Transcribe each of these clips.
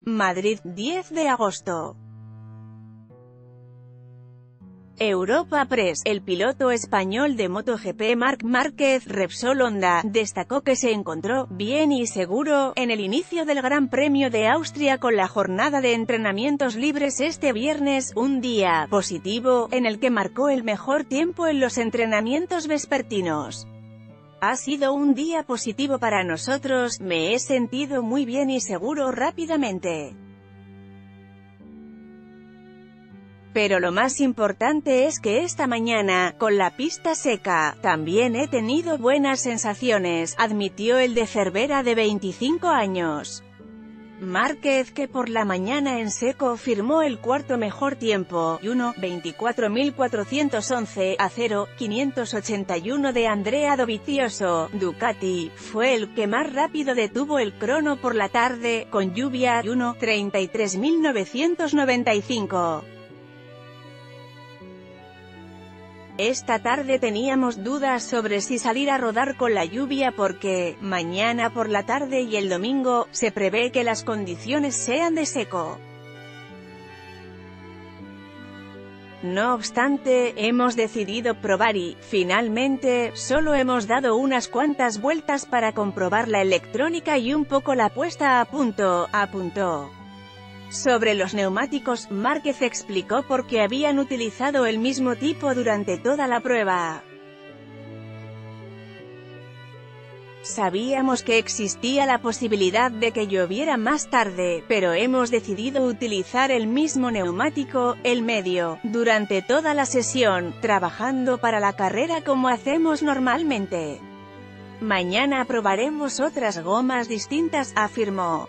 Madrid, 10 de agosto. Europa Press. El piloto español de MotoGP Marc Márquez, Repsol Honda, destacó que se encontró bien y seguro en el inicio del Gran Premio de Austria con la jornada de entrenamientos libres este viernes, un día positivo, en el que marcó el mejor tiempo en los entrenamientos vespertinos. Ha sido un día positivo para nosotros, me he sentido muy bien y seguro rápidamente. Pero lo más importante es que esta mañana, con la pista seca, también he tenido buenas sensaciones, admitió el de Cervera de 25 años. Márquez, que por la mañana en seco firmó el cuarto mejor tiempo, 1:24.411 a 0:581 de Andrea Dovizioso, Ducati, fue el que más rápido detuvo el crono por la tarde, con lluvia, 1:33.995. Esta tarde teníamos dudas sobre si salir a rodar con la lluvia porque, mañana por la tarde y el domingo, se prevé que las condiciones sean de seco. No obstante, hemos decidido probar y, finalmente, solo hemos dado unas cuantas vueltas para comprobar la electrónica y un poco la puesta a punto, apuntó. Sobre los neumáticos, Márquez explicó por qué habían utilizado el mismo tipo durante toda la prueba. Sabíamos que existía la posibilidad de que lloviera más tarde, pero hemos decidido utilizar el mismo neumático, el medio, durante toda la sesión, trabajando para la carrera como hacemos normalmente. Mañana probaremos otras gomas distintas, afirmó.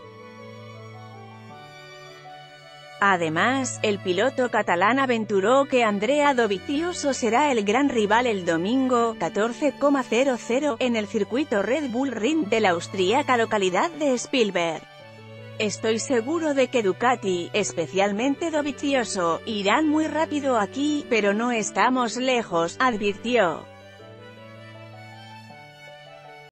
Además, el piloto catalán aventuró que Andrea Dovizioso será el gran rival el domingo, 14,00 en el circuito Red Bull Ring de la austríaca localidad de Spielberg. Estoy seguro de que Ducati, especialmente Dovizioso, irán muy rápido aquí, pero no estamos lejos, advirtió.